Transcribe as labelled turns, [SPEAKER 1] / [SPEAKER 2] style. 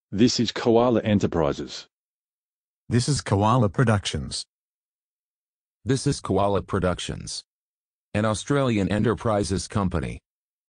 [SPEAKER 1] This is Koala Enterprises.
[SPEAKER 2] This is Koala Productions.
[SPEAKER 3] This is Koala Productions, an Australian enterprises company.